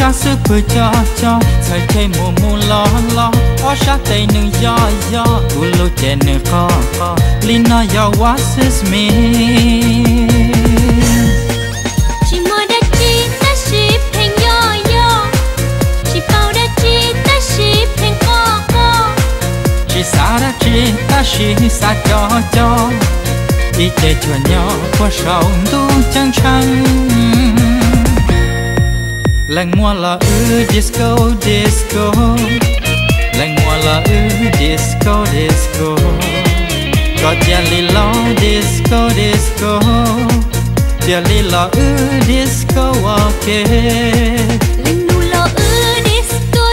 sa sư bự cho thời thế mùa mùa lo ở sát tay nương do u lô chè nương kho lina yo what is me chỉ mơ đã chi ta ship thành yo chỉ bao đã chi ta ship thành co chỉ xa đã chi ta ship xa cho đi chơi chùa nhỏ qua sông tu trăng trăng lạnh mùa là disco lạnh mùa là disco có jelly lo disco jelly lo disco ok lạnh nu lo disco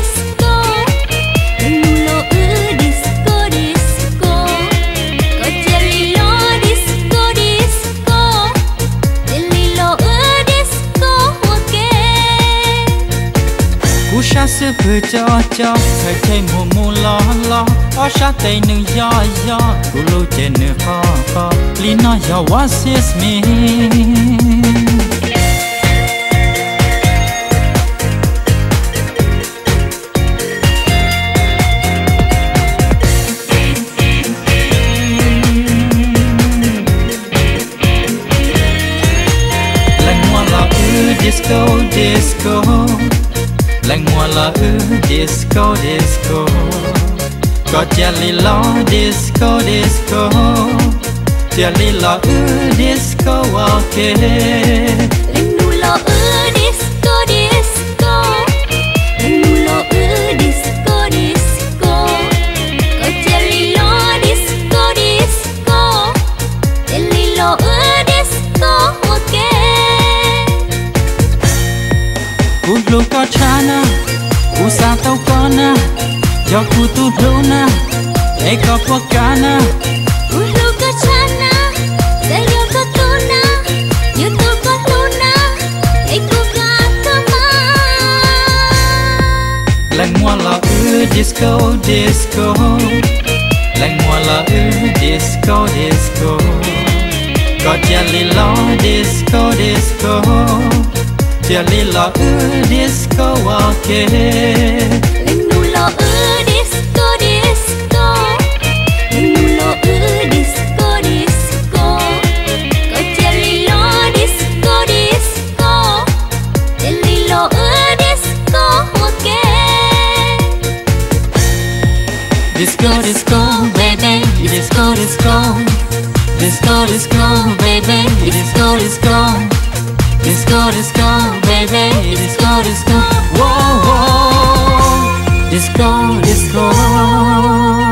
lạnh nu lo disco có jelly lo disco jelly lo disco ok cú sa sư bự cho thời thế mùa lo ở sát tay nương do cú lô chè nương kho lina yo what is me disco lạnh mùa là disco có jelly lo disco jelly lo disco ok lạnh nu lo disco lạnh nu lo disco có jelly lo disco jelly lo disco ok cú lô có chana cú sa tao có na cho cú tu lô na để có qua cá na cú lô có chana để yo có tu na yo tu có tu na để cú cá ma lạnh mùa là disco lạnh mùa là disco có jelly lo disco jelly lo disco ok lạnh nu lo disco lạnh nu lo disco có jelly lo disco jelly lo disco ok disco baby disco baby disco baby disco whoa disco